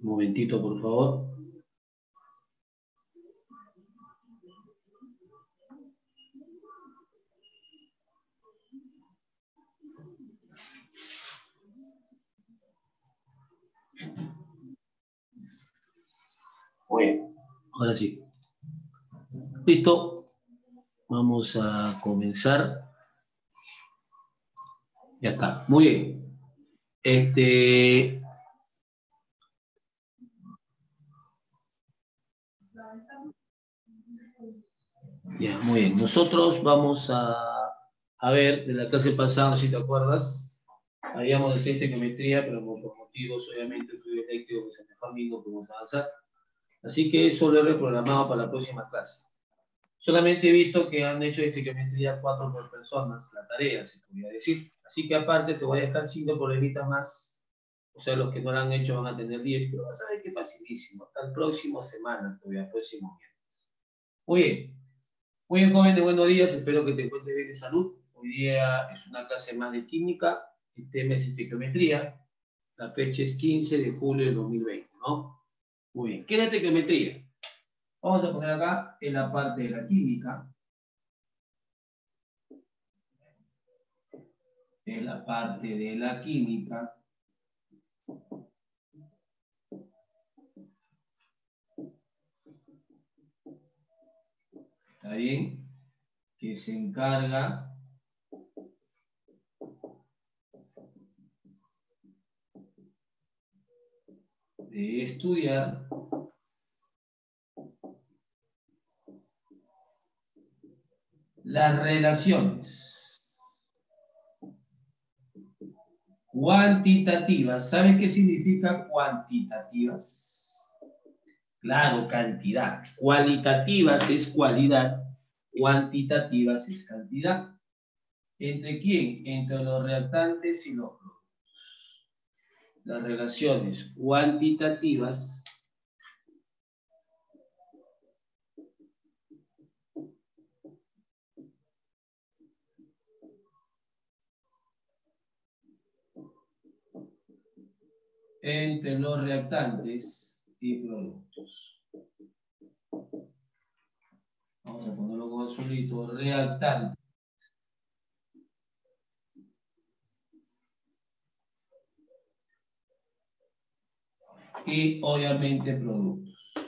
Un momentito, por favor. Bueno, ahora sí. Listo. Vamos a comenzar. Ya está. Muy bien. Ya, muy bien. Nosotros vamos a ver, de la clase pasada, no sé si te acuerdas, habíamos de estequiometría, pero por motivos, obviamente, el fluido eléctrico que se me fue a mí, no podemos avanzar. Así que eso lo he reprogramado para la próxima clase. Solamente he visto que han hecho estequiometría 4 por personas, la tarea, se podría decir. Así que aparte te voy a dejar 5 problemitas más. O sea, los que no lo han hecho van a tener 10, pero vas a ver que es facilísimo. Hasta el próximo semana, todavía, próximo viernes. Muy bien. Muy bien, jóvenes, buenos días. Espero que te encuentres bien de salud. Hoy día es una clase más de química. El tema es estequiometría. La fecha es 15 de julio de 2020, ¿no? Muy bien. ¿Qué es la estequiometría? Vamos a poner acá en la parte de la química. En la parte de la química. ¿Está bien? Que se encarga de estudiar las relaciones cuantitativas. ¿Sabes qué significa cuantitativas? Claro, cantidad. Cualitativas es cualidad, cuantitativas es cantidad. ¿Entre quién? Entre los reactantes y los productos. Las relaciones cuantitativas entre los reactantes y productos. Vamos a ponerlo con azulito, reactante. Y obviamente productos.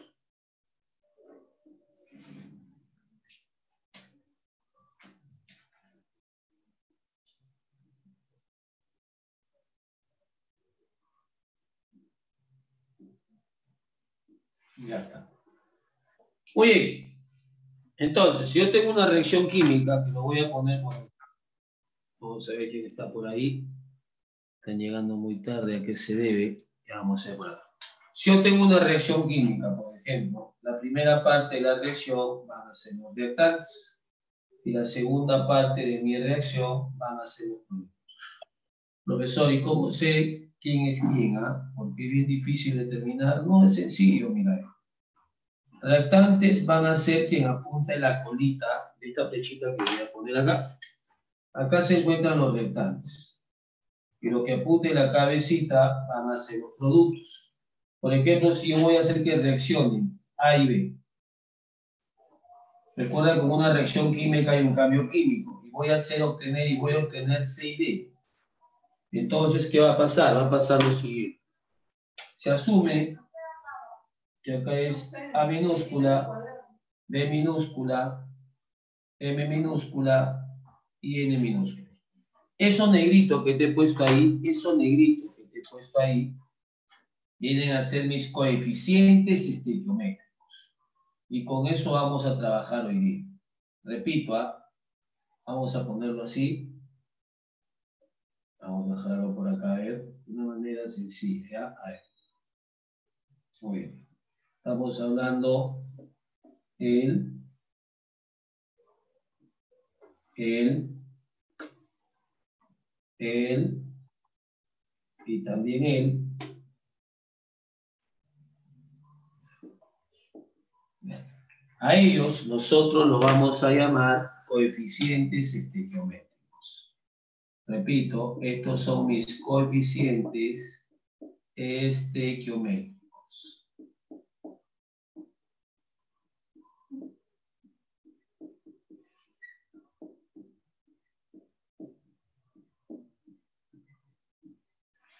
Ya está. Muy bien. Entonces, si yo tengo una reacción química, que lo voy a poner por acá. Vamos a ver quién está por ahí. Están llegando muy tarde, ¿a qué se debe? Ya vamos a ver por acá. Si yo tengo una reacción química, por ejemplo, la primera parte de la reacción van a ser los reactantes y la segunda parte de mi reacción van a ser los productos. Profesor, ¿y cómo sé quién es quién? Porque es bien difícil determinar. No, es sencillo, mira. Reactantes van a ser quien apunta en la colita de esta flechita que voy a poner acá. Acá se encuentran los reactantes. Y lo que apunte en la cabecita van a ser los productos. Por ejemplo, si yo voy a hacer que reaccionen A y B. Recuerda que con una reacción química hay un cambio químico. Y voy a obtener C y D. Entonces, ¿qué va a pasar? Va a pasar lo siguiente. Se asume que acá es A minúscula, B minúscula, M minúscula y N minúscula. Esos negritos que te he puesto ahí, vienen a ser mis coeficientes estequiométricos. Y con eso vamos a trabajar hoy día. Repito, vamos a ponerlo así. Vamos a dejarlo por acá, a ver, de una manera sencilla. A ver. Muy bien. Estamos hablando el y también el. A ellos nosotros los vamos a llamar coeficientes estequiométricos. Repito, estos son mis coeficientes estequiométricos.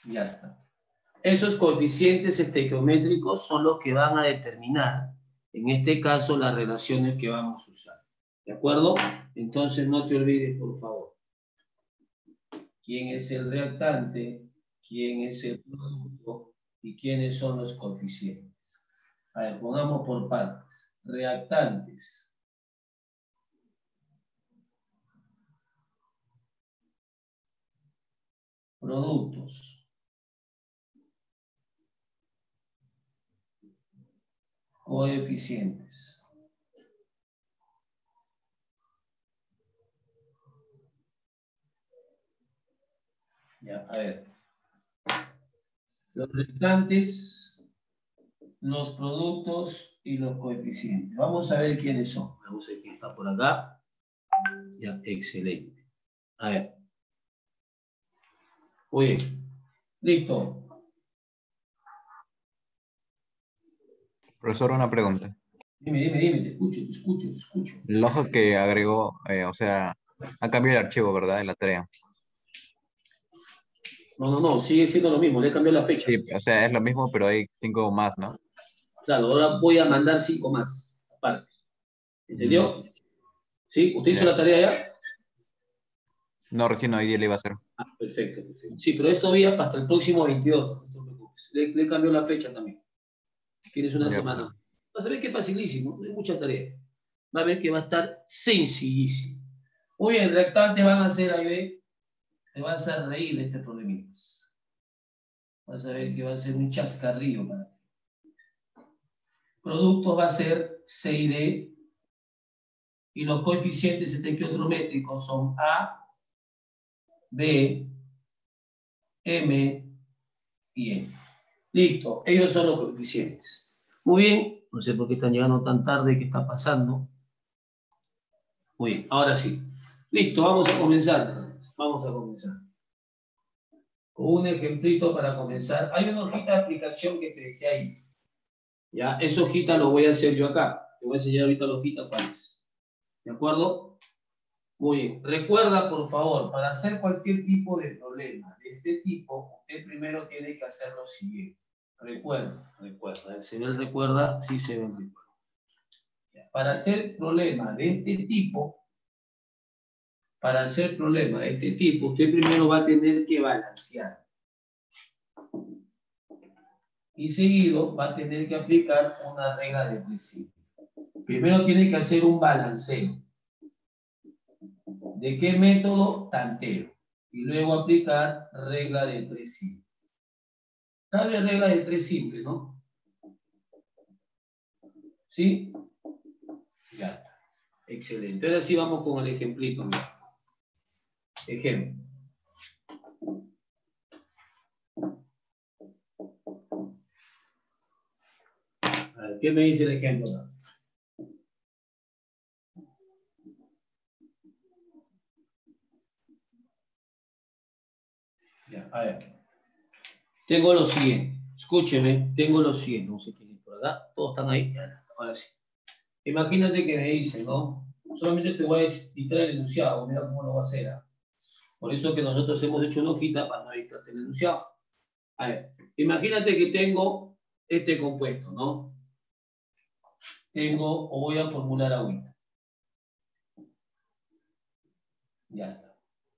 Ya está. Esos coeficientes estequiométricos son los que van a determinar, en este caso, las relaciones que vamos a usar. ¿De acuerdo? Entonces no te olvides, por favor. ¿Quién es el reactante? ¿Quién es el producto? ¿Y quiénes son los coeficientes? A ver, pongamos por partes. Reactantes. Productos. Coeficientes. Ya, a ver. Los reactantes, los productos y los coeficientes. Vamos a ver quiénes son. Vamos a ver quién está por acá. Ya, excelente. A ver. Oye, listo. Profesor, una pregunta. Dime, te escucho. El ojo que agregó, o sea, ha cambiado el archivo, ¿verdad? En la tarea. No, sigue siendo lo mismo, le he cambiado la fecha. Sí, o sea, es lo mismo, pero hay 5 más, ¿no? Claro, ahora voy a mandar 5 más, aparte. Mm, ¿Entendió? ¿Sí? ¿Usted hizo ya. la tarea ya? No, recién hoy día le iba a hacer. Ah, perfecto. Sí, pero esto va hasta el próximo 22, no te preocupes. Le cambió la fecha también. Tienes una Ya, semana. pues. Vas a ver que es facilísimo, no hay mucha tarea. Va a ver que va a estar sencillísimo. Muy bien, reactantes van a ser, ahí ve, te vas a reír de este problemita. Vas a ver que va a ser un chascarrillo para ti. Productos va a ser C y D, y los coeficientes estequiométricos son A, B, M y N. Listo, ellos son los coeficientes. Muy bien, no sé por qué están llegando tan tarde, qué está pasando. Muy bien, ahora sí. Listo, vamos a comenzar. Vamos a comenzar. Con un ejemplito para comenzar. Hay una hojita de aplicación que te dejé ahí. Ya, esa hojita lo voy a hacer yo acá. Te voy a enseñar ahorita la hojita cuál es. ¿De acuerdo? Muy bien. Recuerda, por favor, para hacer cualquier tipo de problema de este tipo, usted primero tiene que hacer lo siguiente. Recuerda. ¿Se ve el recuerda? Sí, se ve el recuerda. Para hacer problema de este tipo, usted primero va a tener que balancear. Y seguido va a tener que aplicar una regla de principio. Primero tiene que hacer un balanceo. ¿De qué método? Tanteo. Y luego aplicar regla de tres simples. ¿Sabe regla de tres simples, no? ¿Sí? Ya está. Excelente. Ahora sí vamos con el ejemplito. Mira. Ejemplo. A ver, ¿qué me dice el ejemplo? Ya, a ver. Tengo lo siguiente. Escúcheme, tengo lo siguiente. No sé quién es por acá. Todos están ahí. Ahora sí. Imagínate que me dicen, ¿no? Solamente te voy a dictar el enunciado. Mira cómo lo va a hacer. ¿Eh? Por eso que nosotros hemos hecho una hojita para no dictarte el enunciado. A ver, imagínate que tengo este compuesto, ¿no? Tengo, o voy a formular ahorita. Ya está.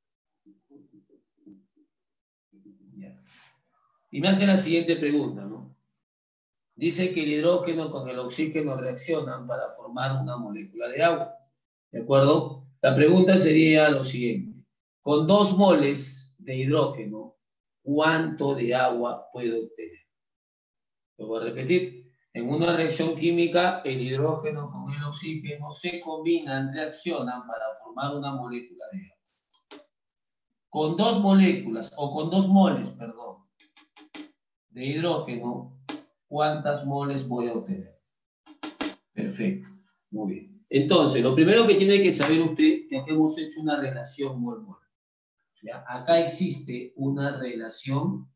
Ya. Y me hace la siguiente pregunta, ¿no? Dice que el hidrógeno con el oxígeno reaccionan para formar una molécula de agua. ¿De acuerdo? La pregunta sería lo siguiente. Con 2 moles de hidrógeno, ¿cuánto de agua puedo obtener? Lo voy a repetir. En una reacción química, el hidrógeno con el oxígeno se combinan, reaccionan para formar una molécula de agua. Con 2 moléculas, o con 2 moles, perdón, de hidrógeno, ¿cuántas moles voy a obtener? Perfecto, muy bien. Entonces, lo primero que tiene que saber usted es que hemos hecho una relación mol-mol. ¿Ya? Acá existe una relación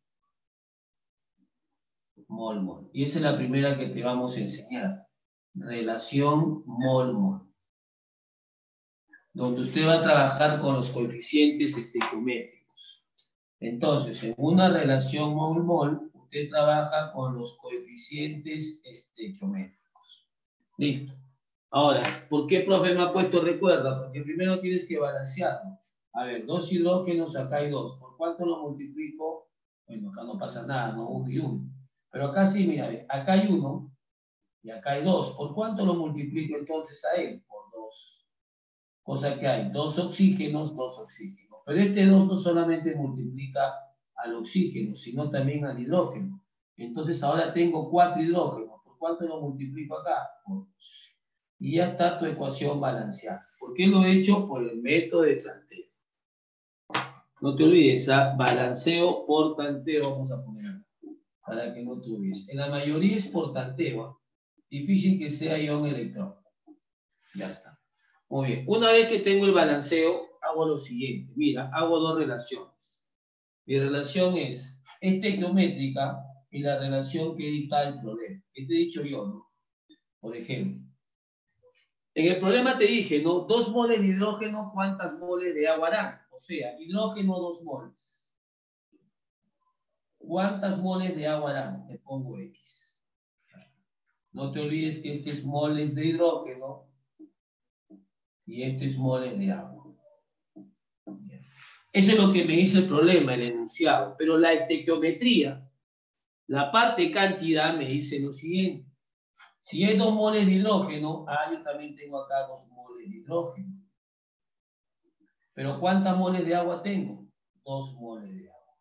mol-mol. Y esa es la primera que te vamos a enseñar. Relación mol-mol. Donde usted va a trabajar con los coeficientes estequiométricos. Entonces, en una relación mol-mol, usted trabaja con los coeficientes estequiométricos. Listo. Ahora, ¿por qué, profe, me ha puesto recuerda? Porque primero tienes que balancearlo. A ver, 2 hidrógenos, acá hay 2. ¿Por cuánto lo multiplico? Bueno, acá no pasa nada, ¿no? 1 y 1. Pero acá sí, mira, acá hay 1 y acá hay 2. ¿Por cuánto lo multiplico entonces a él? Por 2. Cosa que hay 2 oxígenos, 2 oxígenos. Pero este 2 no solamente multiplica al oxígeno, sino también al hidrógeno. Entonces ahora tengo 4 hidrógenos. ¿Por cuánto lo multiplico acá? Por 2. Y ya está tu ecuación balanceada. ¿Por qué lo he hecho? Por el método de tanteo. No te olvides, balanceo por tanteo vamos a poner para que no te olvides. En la mayoría es por tanteo. Difícil que sea ion electrón. Ya está. Muy bien. Una vez que tengo el balanceo, hago lo siguiente. Mira, hago 2 relaciones. Mi relación es estequiométrica y la relación que dicta el problema. ¿Qué te he dicho yo, no? Por ejemplo, en el problema te dije, ¿no? 2 moles de hidrógeno, ¿cuántas moles de agua harán? O sea, hidrógeno 2 moles. ¿Cuántas moles de agua harán? Le pongo X. No te olvides que este es moles de hidrógeno y este es moles de agua. Eso es lo que me dice el problema, el enunciado. Pero la estequiometría, la parte cantidad, me dice lo siguiente. Si hay 2 moles de hidrógeno, yo también tengo acá 2 moles de hidrógeno. Pero ¿cuántas moles de agua tengo? 2 moles de agua.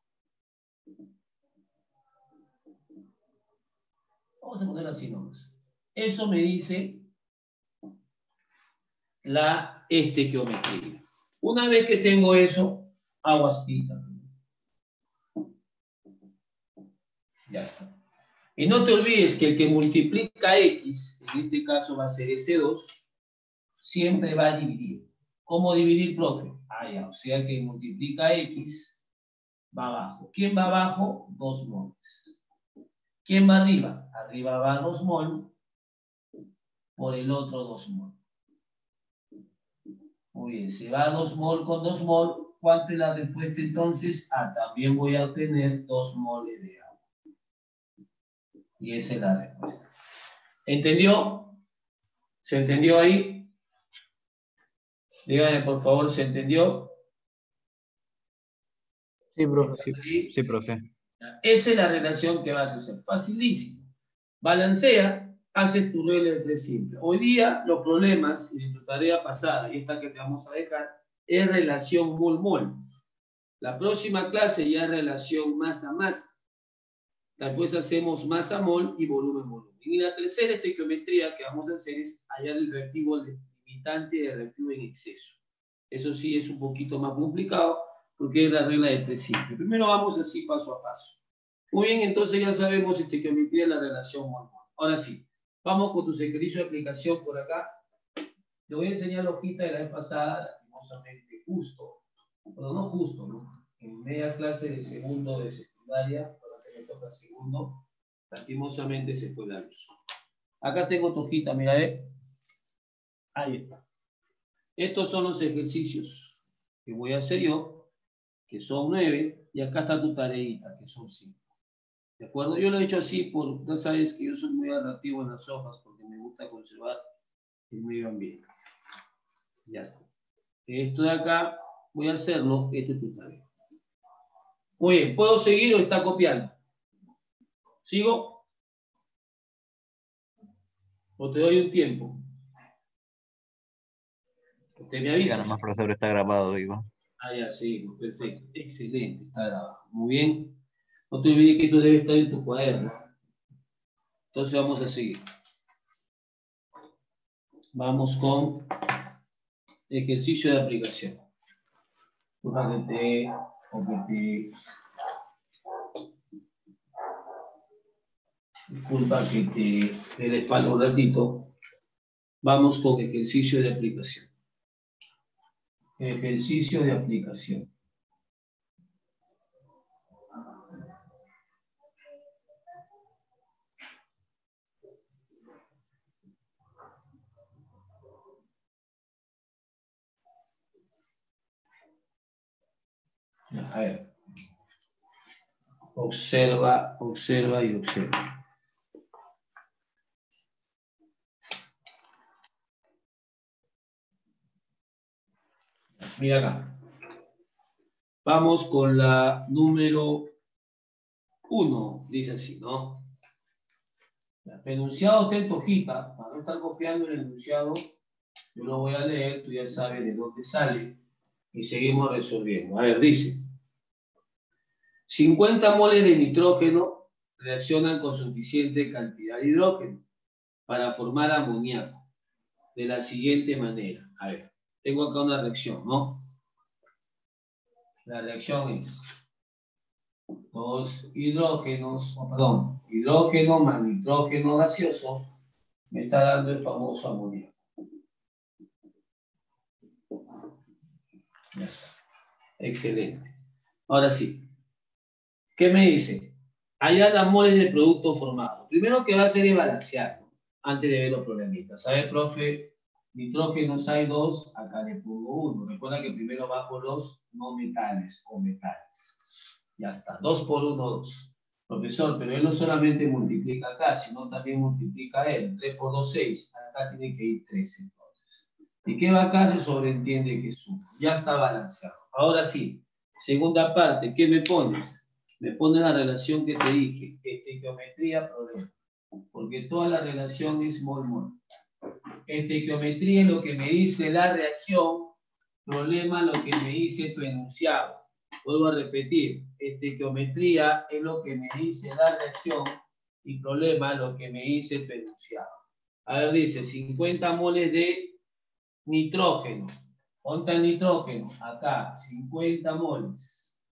Vamos a poner así nomás. Eso me dice la estequiometría. Una vez que tengo eso, hago astita. Ya está. Y no te olvides que el que multiplica X, en este caso va a ser S2, siempre va a dividir. ¿Cómo dividir, profe? Ya, o sea que multiplica X, va abajo. ¿Quién va abajo? 2 moles. ¿Quién va arriba? Arriba va 2 mol, por el otro 2 mol. Muy bien, se va 2 mol con 2 mol. ¿Cuánto es la respuesta entonces? También voy a obtener 2 moles de agua. Y esa es la respuesta. ¿Entendió? ¿Se entendió ahí? Díganme, por favor, ¿se entendió? Sí, profe. Sí, profe. Esa es la relación que vas a hacer. Facilísimo. Balancea, haces tu regla de 3 simple. Hoy día los problemas, y en tu tarea pasada, y esta que te vamos a dejar, es relación mol-mol. La próxima clase ya es relación masa-masa. Después hacemos masa-mol y volumen-volumen. Y la tercera estequiometría que vamos a hacer es hallar el reactivo limitante y el reactivo en exceso. Eso sí es un poquito más complicado porque es la regla de 3 simple. Primero vamos así paso a paso. Muy bien, entonces ya sabemos estequiometría, la relación mol-mol. Ahora sí, vamos con tus ejercicios de aplicación por acá. Te voy a enseñar la hojita de la vez pasada, lastimosamente justo, pero no justo, ¿no? En media clase de segundo de secundaria, para que me toca segundo, lastimosamente se fue la luz. Acá tengo tu hojita, mira, ahí está. Estos son los ejercicios que voy a hacer yo, que son 9, y acá está tu tareita, que son 5. ¿De acuerdo? Yo lo he hecho así, por, ya sabes que yo soy muy narrativo en las hojas, porque me gusta conservar el medio ambiente. Ya está. Esto de acá, voy a hacerlo, esto es tu tarea. Muy bien, ¿puedo seguir o está copiando? ¿Sigo? ¿O te doy un tiempo? Usted me avisa. Siga nomás, profesor, está grabado, digo. Ya, sí, perfecto. Excelente, está grabado. Muy bien. No te olvides que esto debe estar en tu cuaderno. Entonces vamos a seguir. Vamos con ejercicio de aplicación. Disculpa que te dé espalda un ratito. Vamos con ejercicio de aplicación. Ejercicio de aplicación. A ver. Observa, observa y observa. Mira acá. Vamos con la número 1. Dice así, ¿no? El enunciado está en tu hojita. Para no estar copiando el enunciado, yo lo voy a leer. Tú ya sabes de dónde sale. Y seguimos resolviendo. A ver, dice. 50 moles de nitrógeno reaccionan con suficiente cantidad de hidrógeno para formar amoníaco. De la siguiente manera. A ver, tengo acá una reacción, ¿no? La reacción es 2 hidrógenos, hidrógeno más nitrógeno gaseoso me está dando el famoso amoníaco. Ya está. Excelente. Ahora sí. ¿Qué me dice? Allá las moles del producto formado. Primero que va a hacer es balancear, ¿no? Antes de ver los problemitas. ¿Sabe, profe? Nitrógenos hay 2, acá le pongo 1. Recuerda que primero bajo los no metales o metales. Ya está. 2 por 1, 2. Profesor, pero él no solamente multiplica acá, sino también multiplica él. 3 por 2, 6. Acá tiene que ir 3 entonces. ¿Y qué va acá? Se sobreentiende que es 1. Ya está balanceado. Ahora sí. Segunda parte. ¿Qué me pones? Me pone la relación que te dije, estequiometría, problema. Porque toda la relación es mol-mol. Estequiometría es lo que me dice la reacción, problema lo que me dice tu enunciado. Vuelvo a repetir, estequiometría es lo que me dice la reacción y problema lo que me dice tu enunciado. A ver, dice 50 moles de nitrógeno. ¿Dónde está el nitrógeno? Acá, 50 moles.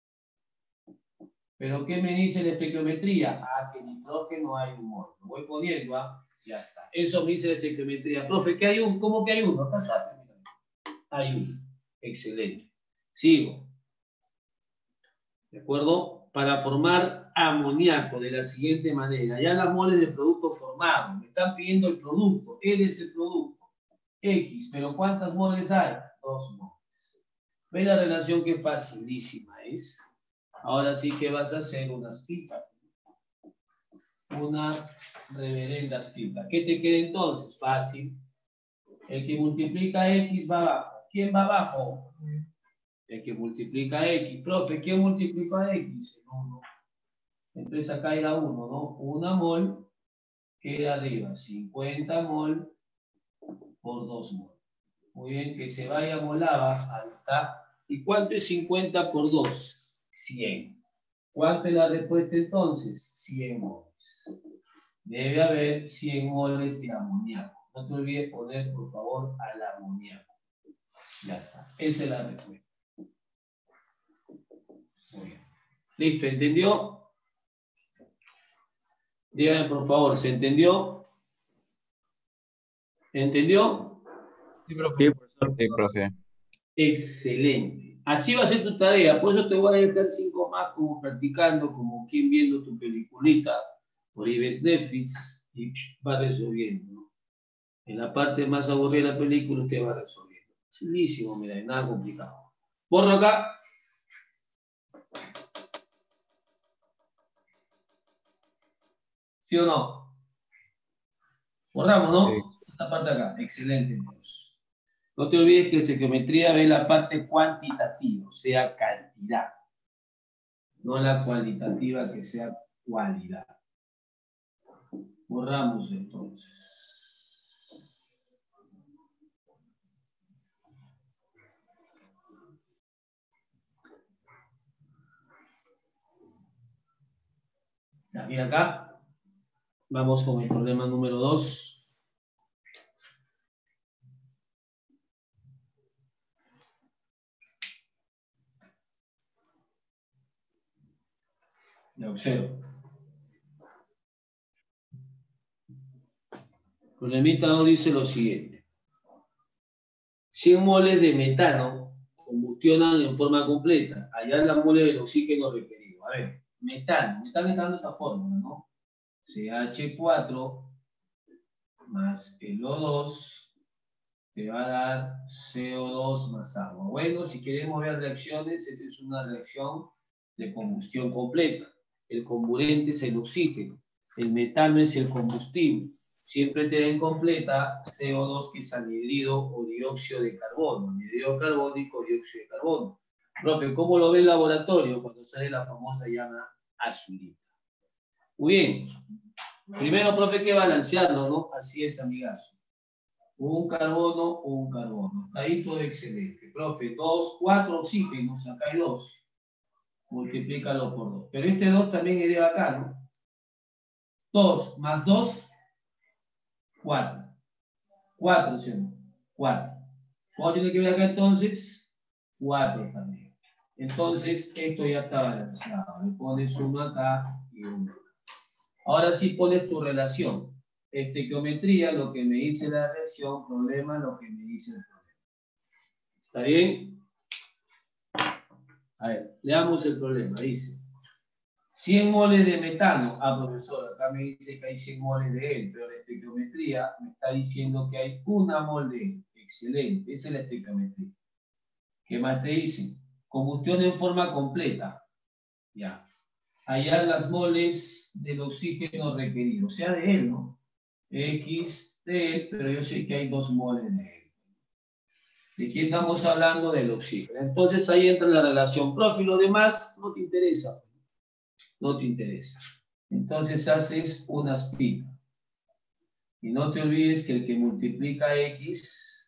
¿Pero qué me dice la estequiometría? Ah, que nitrógeno hay un mol. Lo voy poniendo, ¿ah? Ya está. Eso me dice la estequiometría. Profe, ¿qué hay uno? ¿Cómo que hay uno? Acá está. Hay uno. Excelente. Sigo. ¿De acuerdo? Para formar amoníaco de la siguiente manera. Ya las moles de producto formado. Me están pidiendo el producto. Él es el producto. X. ¿Pero cuántas moles hay? 2 moles. ¿Ves la relación que facilísima es? Ahora sí que vas a hacer unas pipas. Una reverenda pipa. ¿Qué te queda entonces? Fácil. El que multiplica X va abajo. ¿Quién va abajo? El que multiplica X. Profe, ¿quién multiplica X? El 1. Entonces acá era 1, ¿no? 1 mol queda arriba. 50 mol por 2 mol. Muy bien, que se vaya molaba. Ahí está. ¿Y cuánto es 50 por 2? 100. ¿Cuánto es la respuesta entonces? 100 moles. Debe haber 100 moles de amoníaco. No te olvides poner, por favor, al amoníaco. Ya está. Esa es la respuesta. Muy bien. ¿Listo? ¿Entendió? Díganme, por favor, ¿se entendió? ¿Entendió? Sí, profe. Sí, profesor. Sí, profe. Excelente. Así va a ser tu tarea. Por eso te voy a dejar 5 más como practicando, como quien viendo tu peliculita. Por ahí ves Netflix y va resolviendo, ¿no? En la parte más aburrida de la película usted va resolviendo. Facilísimo, mira, nada complicado. Borro acá. ¿Sí o no? Borramos, ¿no? Sí. Esta parte acá. Excelente, entonces. No te olvides que estequiometría ve la parte cuantitativa, o sea, cantidad. No la cualitativa, que sea cualidad. Borramos, entonces. Y acá vamos con el problema número 2. Ya observo. El problemita 2 dice lo siguiente. 100 moles de metano combustionan en forma completa. Allá la moles del oxígeno requerido. A ver, metano está dando esta fórmula, ¿no? CH4 más el O2 te va a dar CO2 más agua. Bueno, si queremos ver reacciones, esta es una reacción de combustión completa. El comburente es el oxígeno. El metano es el combustible. Siempre te den completa CO2, que es anhidrido o dióxido de carbono. Anhidrido carbónico, dióxido de carbono. Profe, ¿cómo lo ve el laboratorio cuando sale la famosa llama azulita? Muy bien. Primero, profe, hay que balancearlo, ¿no? Así es, amigazo. Un carbono. Ahí todo excelente. Profe, 2, 4 oxígenos, acá hay 2. Multiplícalo por 2. Pero este 2 también iría acá, ¿no? 2 más 2, 4. 4, ¿sí? 4. ¿Cuánto tiene que ver acá entonces? 4 también. Entonces, esto ya está balanceado. Le pones uno acá y uno acá. Ahora sí pones tu relación. Estequiometría, lo que me dice la reacción, problema, lo que me dice el problema. ¿Está bien? A ver, leamos el problema. Dice, 100 moles de metano. Ah, profesor, acá me dice que hay 100 moles de él, pero la estequiometría me está diciendo que hay una mol de él. Excelente, esa es la estequiometría. ¿Qué más te dice? Combustión en forma completa. Ya. Hallar las moles del oxígeno requerido. O sea, de él, ¿no? X de él, pero yo sé que hay 2 moles de él. ¿De quién estamos hablando? Del oxígeno. Entonces ahí entra la relación. Profe, lo demás no te interesa. No te interesa. Entonces haces una split. Y no te olvides que el que multiplica X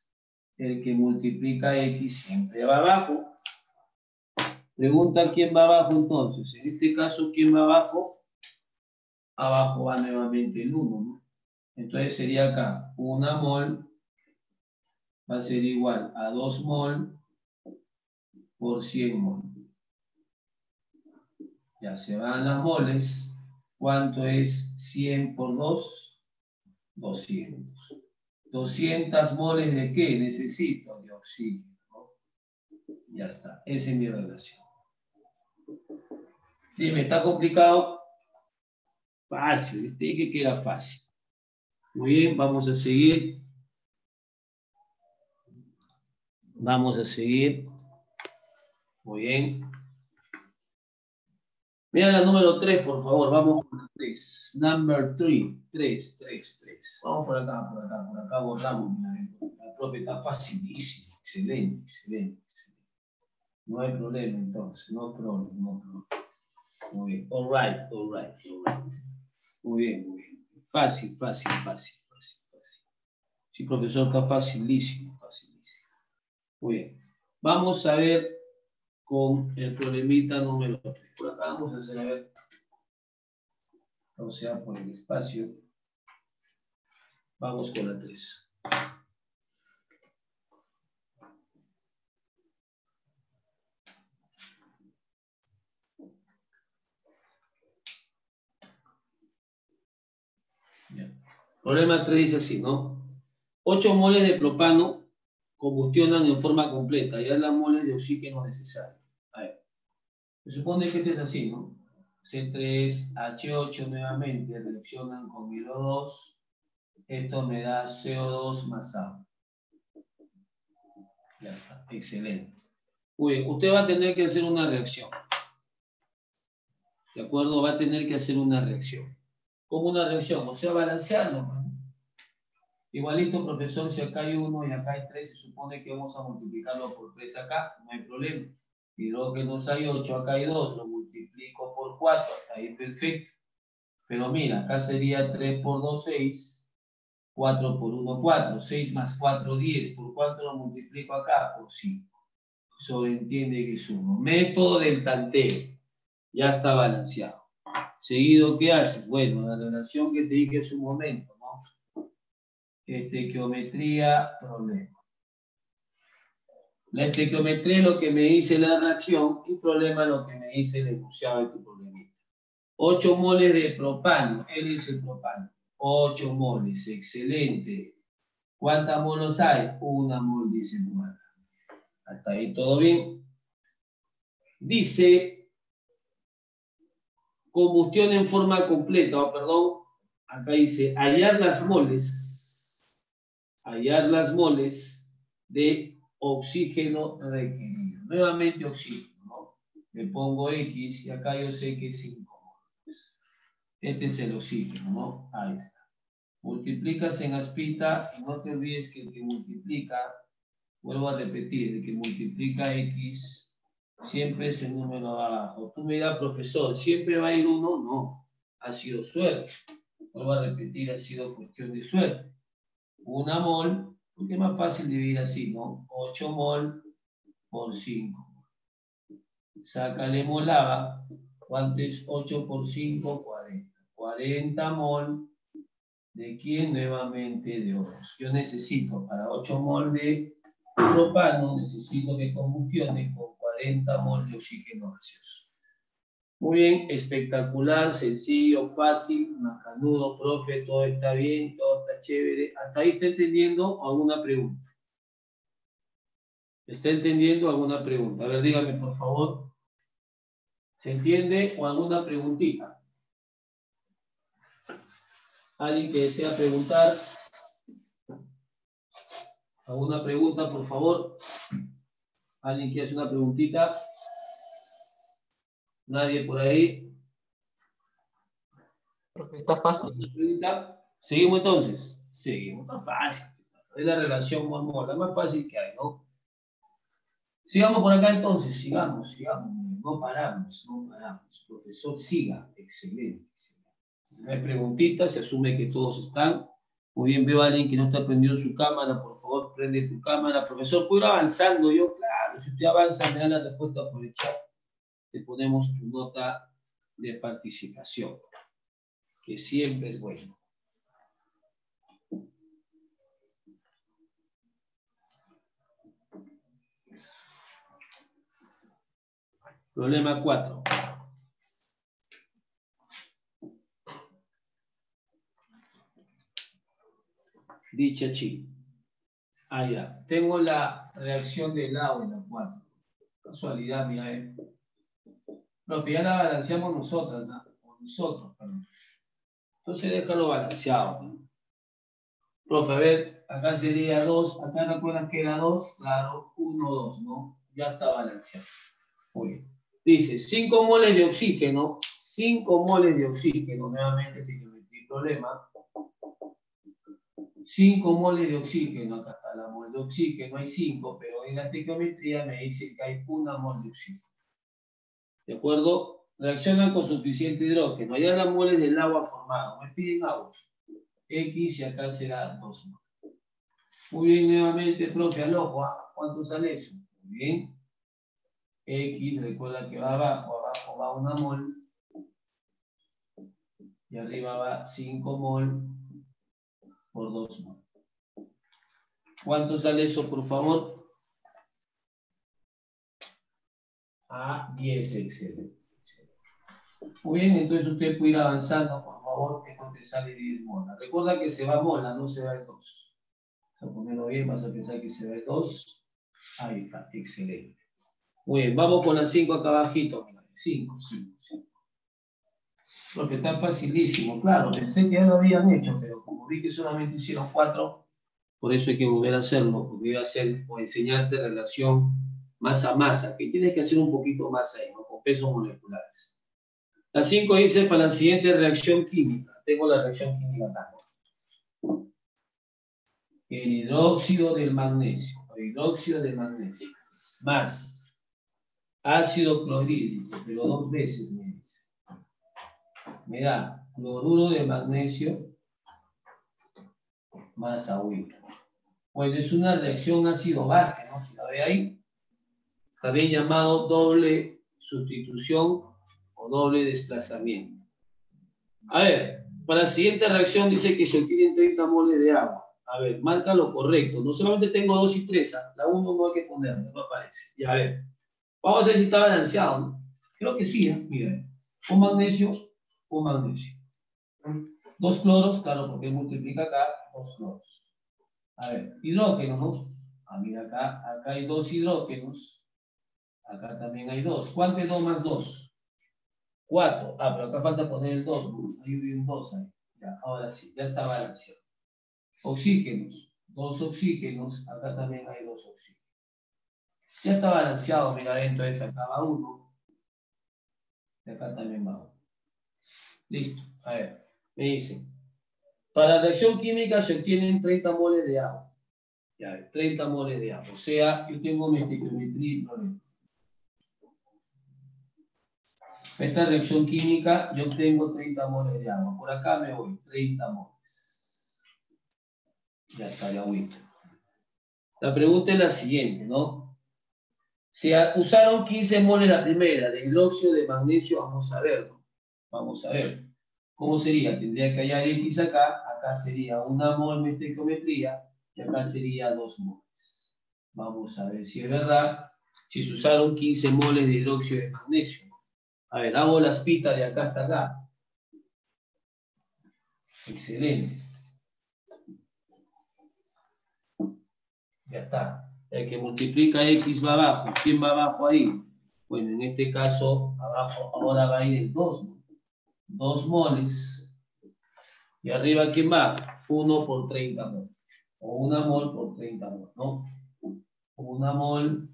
siempre va abajo. Pregunta quién va abajo entonces. En este caso, ¿quién va abajo? Abajo va nuevamente el 1, ¿no? Entonces sería acá, 1 mol va a ser igual a 2 mol por 100 mol. Ya se van las moles. ¿Cuánto es 100 por 2? 200. 200 moles ¿de qué necesito? De oxígeno. Ya está. Esa es mi relación. Dime, ¿está complicado? Fácil. Te dije que era fácil. Muy bien, vamos a seguir. Vamos a seguir. Muy bien. Mira la número 3, por favor. Vamos con la 3. Number 3. 3. Vamos por acá. Borramos. La profe está facilísimo. Excelente. No hay problema, entonces. No problema. Muy bien. All right. Muy bien. Fácil. Sí, profesor, está facilísimo. Muy bien. Vamos a ver con el problemita número 3. Por acá vamos a hacer, a ver, o sea, por el espacio. Vamos con la 3. Bien. Problema 3 dice así, ¿no? 8 moles de propano combustionan en forma completa, ya las moles de oxígeno necesarias. A ver, se supone que esto es así, ¿no? C3H8 nuevamente reaccionan con el O2. Esto me da CO2 más agua. Ya está, excelente. Muy bien, usted va a tener que hacer una reacción. ¿De acuerdo? Va a tener que hacer una reacción. ¿Cómo una reacción? O sea, balancearlo, ¿no? Igualito, profesor, si acá hay 1 y acá hay 3, se supone que vamos a multiplicarlo por 3 acá, no hay problema. Hidrógenos hay 8, acá hay 2, lo multiplico por 4, hasta ahí perfecto. Pero mira, acá sería 3 por 2, 6, 4 por 1, 4, 6 más 4, 10. ¿Por cuánto lo multiplico acá? Por 5. Sobreentiende que es 1. Método del tanteo. Ya está balanceado. Seguido, ¿qué haces? Bueno, la relación que te dije hace un momento, ¿no? Estequiometría, problema. La estequiometría es lo que me dice la reacción y problema es lo que me dice el enunciado de tu problemita. 8 moles de propano. Él es el propano. 8 moles, excelente. ¿Cuántas moles hay? 1 mol, dice tu madre. Hasta ahí todo bien. Dice combustión en forma completa, acá dice hallar las moles de oxígeno requerido. Nuevamente oxígeno, ¿no? Le pongo X y acá yo sé que es 5 moles. Este es el oxígeno, ¿no? Ahí está. Multiplicas en aspita y no te olvides que el que multiplica, vuelvo a repetir, el que multiplica X siempre es el número abajo. Tú me dirás, profesor, ¿siempre va a ir 1? No, ha sido suerte. Vuelvo a repetir, ha sido cuestión de suerte. 1 mol, porque es más fácil dividir así, ¿no? 8 mol por 5. Sácale molaba. ¿Cuánto es 8 por 5? 40. 40 mol. ¿De quién? Nuevamente de otros. Yo necesito para 8 mol de propano, necesito que combustione con 40 mol de oxígeno gaseoso. Muy bien, espectacular, sencillo, fácil, macanudo, profe, todo está bien, todo está chévere. ¿Hasta ahí está entendiendo alguna pregunta? ¿Está entendiendo alguna pregunta? A ver, dígame, por favor. ¿Se entiende o alguna preguntita? ¿Alguien que desea preguntar? ¿Alguna pregunta, por favor? ¿Alguien quiere hacer una preguntita? ¿Nadie por ahí? Profe, está fácil. ¿Seguimos entonces? Seguimos, está fácil. Es la relación mol-mol, la más fácil que hay, ¿no? Sigamos por acá entonces, sigamos. No paramos. Profesor, siga. Excelente. No hay preguntitas, se asume que todos están. Muy bien, veo a alguien que no está prendiendo su cámara, por favor, prende tu cámara. Profesor, ¿puedo ir avanzando yo? Claro, si usted avanza, me da la respuesta por el chat. Te ponemos tu nota de participación, que siempre es bueno. Problema 4. Dicha chi. Ah, ya. Tengo la reacción del agua en la 4. Casualidad, mira, Profe, ya la balanceamos nosotras, ¿no? O nosotros, perdón. Entonces déjalo balanceado, ¿no? Profe, a ver, acá sería 2. Acá recuerdan que era 2. Claro, 1, 2, ¿no? Ya está balanceado. Muy bien. Dice, 5 moles de oxígeno. 5 moles de oxígeno. Nuevamente tiene un problema. 5 moles de oxígeno. Acá está la mol de oxígeno. Hay 5, pero en la estequiometría me dice que hay 1 mol de oxígeno. ¿De acuerdo? Reaccionan con suficiente hidrógeno. Allá las moles del agua formado. Me piden agua. X y acá será 2 moles. Muy bien, nuevamente, profe, al ojo. ¿Cuánto sale eso? Muy bien. X, recuerda que va abajo. Abajo va 1 mol. Y arriba va 5 mol por 2 mol. ¿Cuánto sale eso, por favor? A 10, excelente. Muy bien, entonces usted puede ir avanzando, por favor, esto te sale 10 molas. Recuerda que se va mola, no se va el 2. Vamos a ponerlo bien, vas a pensar que se va el 2. Ahí está, excelente. Muy bien, vamos con las 5 acá abajito. 5. Porque está facilísimo, claro, pensé que ya lo habían hecho, pero como vi que solamente hicieron 4, por eso hay que volver a hacerlo, porque iba a hacer o enseñarte relación masa-masa, que tienes que hacer un poquito más ahí, ¿no? Con pesos moleculares. La 5 dice para la siguiente reacción química. Tengo la reacción química acá. El hidróxido del magnesio, más ácido clorhídrico, pero 2 veces me dice. Me da cloruro de magnesio más agüita. Bueno, es una reacción ácido-base, ¿no? Si la ve ahí, también llamado doble sustitución o doble desplazamiento. A ver, para la siguiente reacción dice que se obtienen 30 moles de agua. A ver, marca lo correcto. No solamente tengo 2 y 3, la 1 no hay que ponerla, no aparece. Y a ver, vamos a ver si está balanceado, ¿no? Creo que sí, ¿eh? Miren, un magnesio. 2 cloros, claro, porque multiplica acá 2 cloros. A ver, hidrógeno, ¿no? Ah, mira, acá hay 2 hidrógenos. Acá también hay 2. ¿Cuánto es 2 más 2? 4. Ah, pero acá falta poner el 2. Hay un 2 ahí. Ya, ahora sí, ya está balanceado. Oxígenos. 2 oxígenos. Acá también hay 2 oxígenos. Ya está balanceado, mira, entonces acá va 1. Y acá también va 1. Listo. A ver, me dicen, para la reacción química se obtienen 30 moles de agua. Ya, 30 moles de agua. O sea, yo tengo mi estequiometría y problema. Esta reacción química yo obtengo 30 moles de agua. Por acá me voy, 30 moles. Ya está, ya agüita. La pregunta es la siguiente, ¿no? Si usaron 15 moles la primera de hidróxido de magnesio, vamos a verlo. Vamos a ver. ¿Cómo sería? Tendría que hallar X acá. Acá sería 1 mol de estequiometría y acá sería 2 moles. Vamos a ver si es verdad. Si se usaron 15 moles de hidróxido de magnesio. A ver, hago las pistas de acá hasta acá. Excelente. Ya está. El que multiplica X va abajo. ¿Quién va abajo ahí? Bueno, en este caso, abajo ahora va a ir el 2. 2 moles. Y arriba, ¿quién va? 1 por 30 mol. O 1 mol por 30 mol, ¿no? 1 mol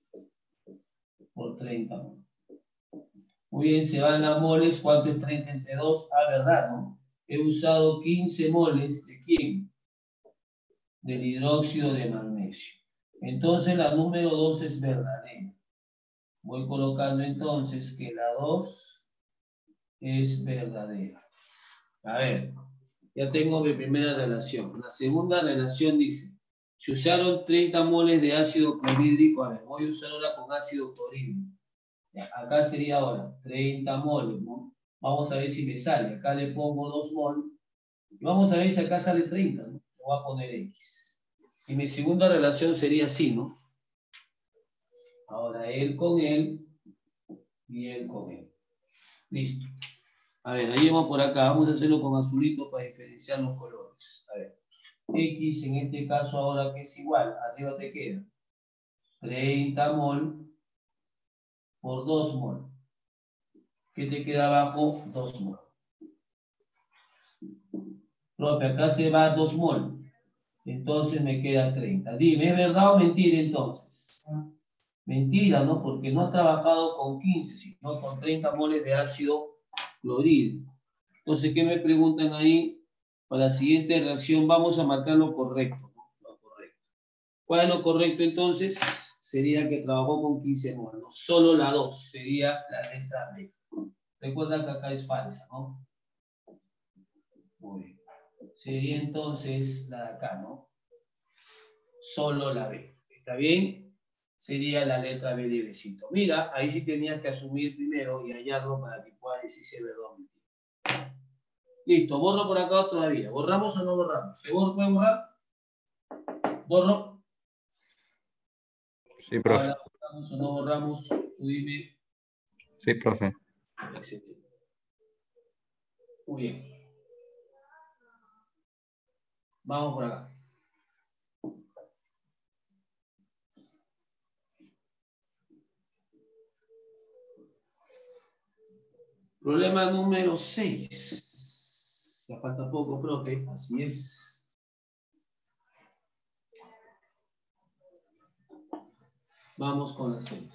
por 30 mol. Muy bien, se van las moles. ¿Cuánto es 30 entre 2? Ah, ¿verdad, no? He usado 15 moles. ¿De quién? Del hidróxido de magnesio. Entonces la número 2 es verdadera. Voy colocando entonces que la 2 es verdadera. A ver, ya tengo mi primera relación. La segunda relación dice, se usaron 30 moles de ácido clorhídrico. A ver, voy a usar ahora con ácido clorhídrico. Acá sería ahora 30 moles, ¿no? Vamos a ver si me sale. Acá le pongo 2 moles. Y vamos a ver si acá sale 30, ¿no? Le voy a poner X. Y mi segunda relación sería así, ¿no? Ahora él con él y él con él. Listo. A ver, ahí vamos por acá. Vamos a hacerlo con azulito para diferenciar los colores. A ver. X en este caso ahora que es igual. Arriba te queda 30 mol por 2 mol. ¿Qué te queda abajo? 2 mol. Profe, acá se va 2 mol. Entonces me queda 30. Dime, ¿es verdad o mentira entonces? Mentira, ¿no? Porque no has trabajado con 15, sino con 30 moles de ácido clorhídrico. Entonces, ¿qué me preguntan ahí? Para la siguiente reacción vamos a marcar lo correcto, ¿no? Lo correcto. ¿Cuál es lo correcto entonces? Sería que trabajó con 15 moles. No, solo la 2 sería la letra B. Recuerda que acá es falsa, ¿no? Muy bien. Sería entonces la de acá, ¿no? Solo la B. ¿Está bien? Sería la letra B de besito. Mira, ahí sí tenías que asumir primero y hallarlo para que pueda decir si es verdad o mentira. Listo, borro por acá todavía. ¿Borramos o no borramos? ¿Se puede borrar? ¿Borro? Sí, profe. Ahora, ¿borramos o no borramos? Tú dime. Sí, profe. Excelente. Muy bien. Vamos por acá. Problema número 6. Ya falta poco, profe. Así es. Vamos con la 6.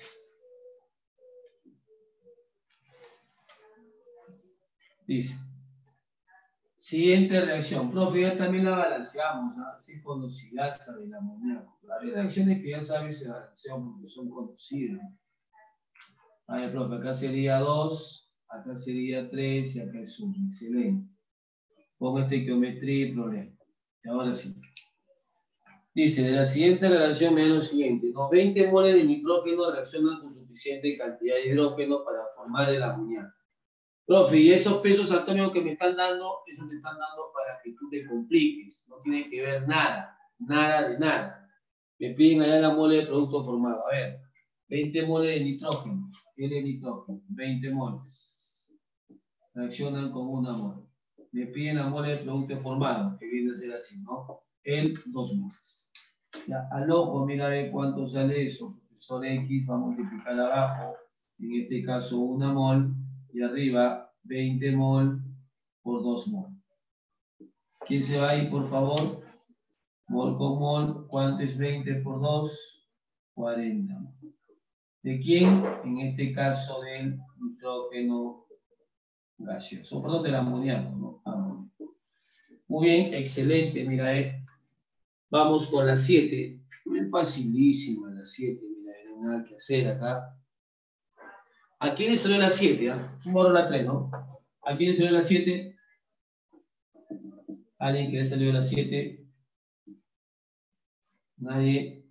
Dice. Siguiente reacción. Profe, ya también la balanceamos, ¿no? Así conocida del amoníaco. Hay reacciones que ya sabes se balancean porque son conocidas. A ver, profe, acá sería 2, acá sería 3 y acá es 1. Excelente. Pongo estequiometría y problema. Y ahora sí. Dice, de la siguiente relación me da lo siguiente, ¿no? 20 moles de nitrógeno reaccionan con suficiente cantidad de hidrógeno para formar el amoníaco. Profe, y esos pesos atómicos que me están dando, eso te están dando para que tú te compliques. No tiene que ver nada, nada de nada. Me piden allá la mole de producto formado. A ver, 20 moles de nitrógeno. ¿Qué es de nitrógeno? 20 moles. Reaccionan con 1 mole. Me piden la mole de producto formado, que viene a ser así, ¿no? El 2 moles. Ya, al ojo, mira a ver cuánto sale eso. Profesor X va a multiplicar abajo, en este caso 1 mol, y arriba 20 mol por 2 mol. ¿Quién se va ahí, por favor? Mol con mol, ¿cuánto es 20 por 2? 40. ¿De quién? En este caso del nitrógeno gaseoso, perdón, del amoníaco, ¿no? Amoníaco. Muy bien, excelente, mira, vamos con la 7. Es facilísima la 7, mira, no hay nada que hacer acá. ¿A quién le salió la 7? Borro la 3, ¿no? ¿A quién le salió la 7? ¿Alguien que le salió la 7? Nadie.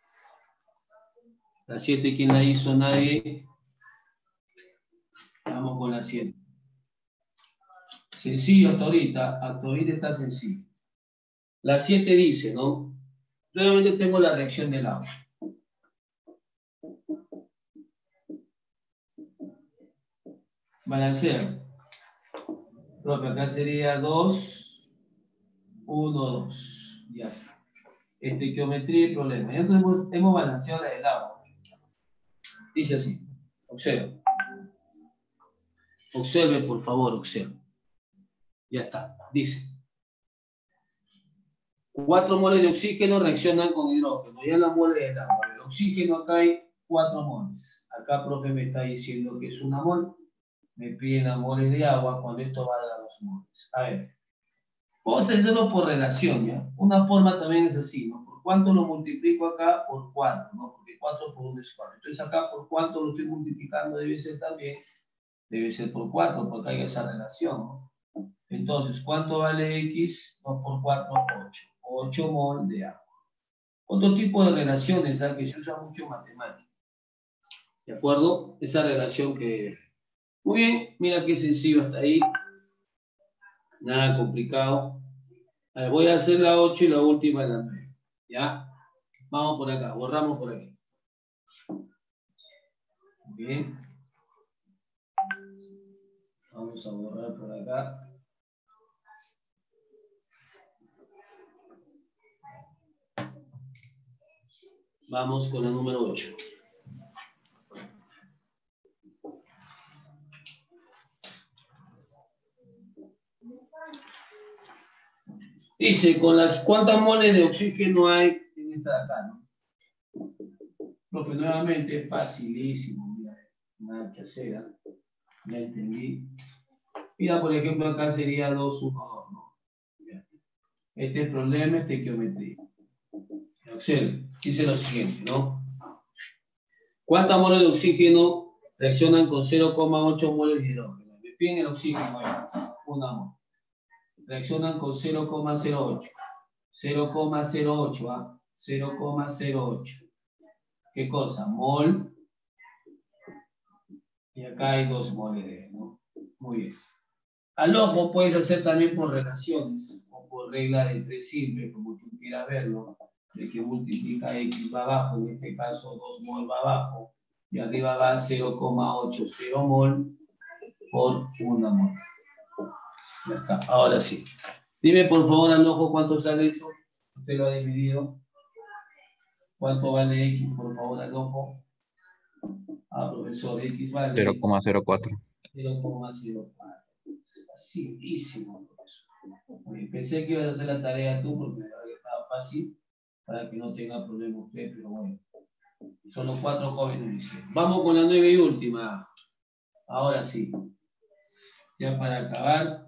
La 7, ¿quién la hizo? Nadie. Vamos con la 7. Sencillo hasta ahorita está sencillo. La 7 dice, ¿no? Nuevamente tengo la reacción del agua. Balancear. Profe, acá sería 2, 1, 2. Ya está. Estequiometría y problema. Ya hemos balanceado la del agua. Dice así. Observa. Observe, por favor, observe. Ya está. Dice. 4 moles de oxígeno reaccionan con hidrógeno. Ya la mole del agua. El oxígeno acá hay 4 moles. Acá, profe, me está diciendo que es una mol. Me piden las moles de agua cuando esto valga 2 moles. A ver. Vamos a hacerlo por relación, ¿ya? Una forma también es así, ¿no? ¿Por cuánto lo multiplico acá? Por 4, ¿no? Porque 4 por 1 es 4. Entonces acá, ¿por cuánto lo estoy multiplicando? Debe ser también, debe ser por 4, porque hay esa relación, ¿no? Entonces, ¿cuánto vale X? 2 por 4, 8. 8 mol de agua. Otro tipo de relaciones, ¿sabes? Que se usa mucho en matemáticas. ¿De acuerdo? Esa relación que... Muy bien, mira qué sencillo hasta ahí. Nada complicado. A ver, voy a hacer la 8 y la última la 9. ¿Ya? Vamos por acá, borramos por aquí. Muy bien. Vamos a borrar por acá. Vamos con la número 8. Dice, con las cuántas moles de oxígeno hay en esta de acá, ¿no? Profe, nuevamente es facilísimo, mira, nada que hacer, ¿eh? Ya entendí. Mira, por ejemplo, acá sería 2, 1, 2, ¿no? Este es problema, estequiometría. Observe, dice lo siguiente, ¿no? ¿Cuántas moles de oxígeno reaccionan con 0,8 moles de hidrógeno? Me piden el oxígeno, una mol. Reaccionan con 0,08. 0,08, ¿ah? 0,08. ¿Qué cosa? Mol. Y acá hay 2 moles de, ¿no? Muy bien. Al ojo puedes hacer también por relaciones o por regla de 3 simples, como tú quieras verlo, de que multiplica X va abajo, en este caso 2 mol va abajo, y arriba va 0,80 mol por 1 mol. Ya está, ahora sí. Dime por favor al ojo cuánto sale eso. Usted lo ha dividido. ¿Cuánto vale X por favor al ojo? Ah, profesor, X vale 0,04. 0,04. Es facilísimo, profesor. Pensé que ibas a hacer la tarea tú porque me había estado fácil para que no tenga problema usted, pero bueno. Solo 4 jóvenes. Vamos con la 9 y última. Ahora sí. Ya para acabar.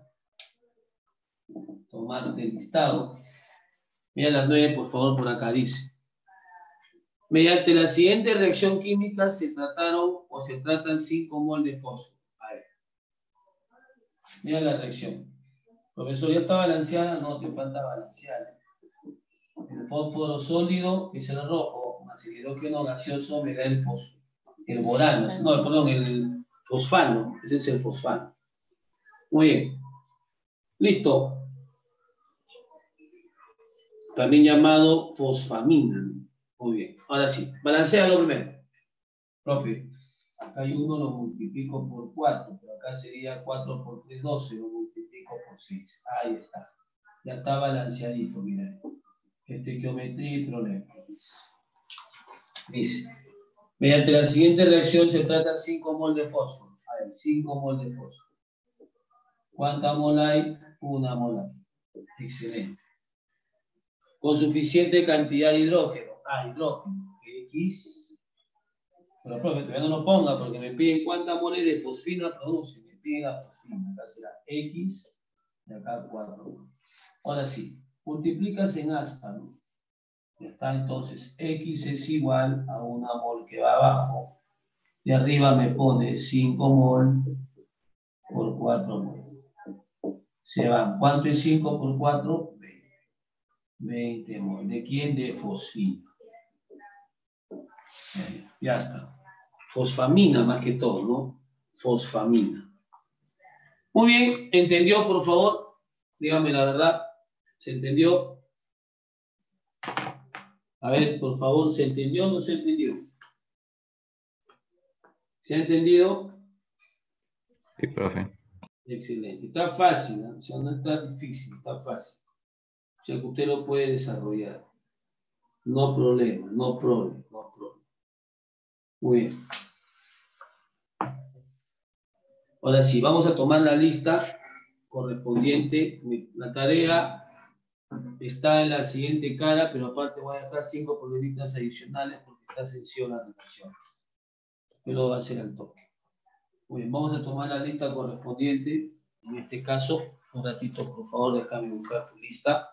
Tomarte el listado. Mira las 9, por favor, por acá dice. Mediante la siguiente reacción química se trataron o se tratan 5 mol de fósforo. A ver. Mira la reacción. Profesor, ¿ya está balanceada? No, te falta balancear. El fósforo sólido, que es el rojo, más el hidrógeno gaseoso me da el fósforo. El borano, no, perdón, el fosfano. Ese es el fosfano. Muy bien. Listo. También llamado fosfamina. Muy bien. Ahora sí, balancealo primero. Profe, acá hay 1, lo multiplico por 4, pero acá sería 4 por 3, 12, lo multiplico por 6. Ahí está. Ya está balanceadito, mira. Estequiometría y problema. Dice, mediante la siguiente reacción se tratan 5 mol de fósforo. A ver, 5 mol de fósforo. ¿Cuánta mol hay? 1 mol aquí. Excelente. Con suficiente cantidad de hidrógeno. Ah, hidrógeno. X. Pero profe, todavía no lo ponga porque me piden cuántas moles de fosfina produce. Me multipliquen la fosfina. Acá será X y acá 4. Ahora sí, multiplicas en asta, ¿no? Ya está, entonces X es igual a una mol que va abajo. De arriba me pone 5 mol por 4 mol. Se van. ¿Cuánto es 5 por 4? 20. 20 mol. ¿De quién? De fosfina. Ya está. Fosfamina más que todo, ¿no? Fosfamina. Muy bien, ¿entendió, por favor? Dígame la verdad. ¿Se entendió? A ver, por favor, ¿se entendió o no se entendió? ¿Se ha entendido? Sí, profe. Excelente. Está fácil, ¿no? O sea, no está difícil, está fácil. O sea, que usted lo puede desarrollar. No problema, no problema, no problema. Muy bien. Ahora sí, vamos a tomar la lista correspondiente. La tarea está en la siguiente cara, pero aparte voy a dejar 5 problemitas adicionales porque está sencillo la relación. Pero va a ser al toque. Muy bien, vamos a tomar la lista correspondiente. En este caso, un ratito, por favor, déjame buscar tu lista.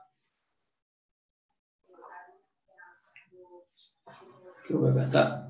Creo que acá está.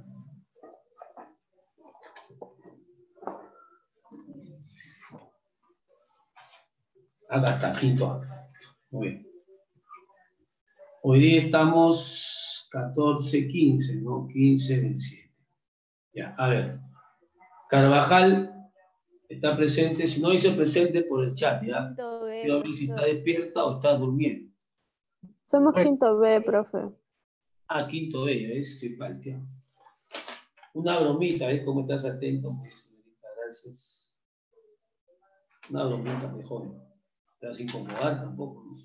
Acá está, quinto. Muy bien. Hoy día estamos 14, 15, ¿no? 15, 27. Ya, a ver. Carvajal está presente. Si no dice presente por el chat, ¿ya? Quinto B, Quiero ver si está profesor. despierta o está durmiendo. Somos quinto B, profe. Ah, quinto B, ¿ves? Qué falta. Una bromita, ¿ves cómo estás atento? Pues, señorita, gracias. Una bromita mejor. Te vas a incomodar tampoco, ¿no?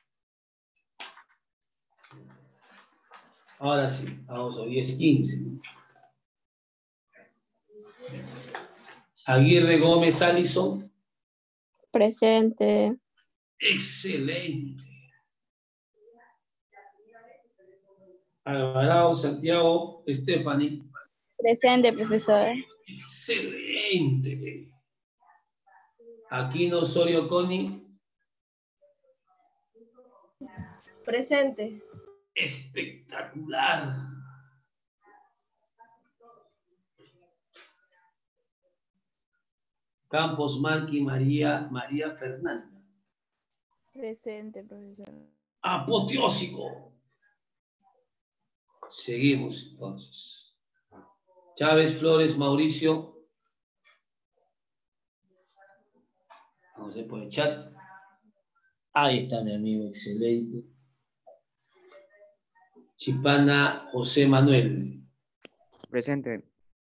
Ahora sí, vamos a 10-15. ¿No? Aguirre Gómez Allison. Presente. Excelente. Alvarado Santiago Stephanie. Presente, profesor. Excelente. Aquino Osorio Connie. Presente. Espectacular. Campos Manqui María Fernanda. Presente, profesor. Apoteósico. Seguimos entonces. Chávez Flores Mauricio. Vamos a ver por el chat. Ahí está mi amigo, excelente. Chipana José Manuel. Presente.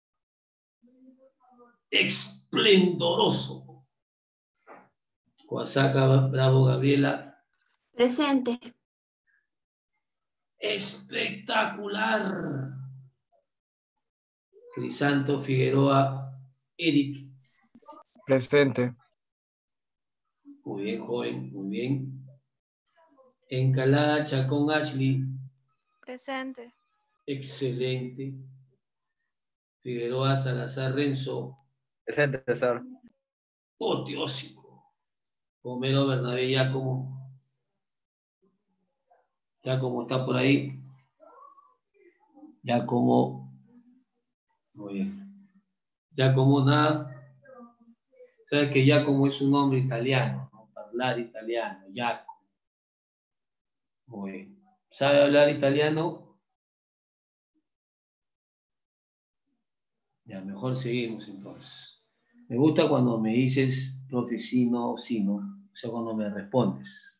Esplendoroso. Coasaca Bravo Gabriela. Presente. Espectacular. Crisanto Figueroa Eric. Presente. Muy bien, joven, muy bien. Encalada Chacón Ashley. Presente. Excelente. Figueroa Salazar Renzo. Presente, profesor. Apoteósico. Homero Bernabé Giacomo. Giacomo está por ahí. Giacomo. Muy bien. Giacomo nada. Sabes que Giacomo es un nombre italiano, ¿no? Hablar italiano, Giacomo. Muy bien. ¿Sabe hablar italiano? Ya, mejor seguimos entonces. Me gusta cuando me dices profe sí, no, o sea, cuando me respondes.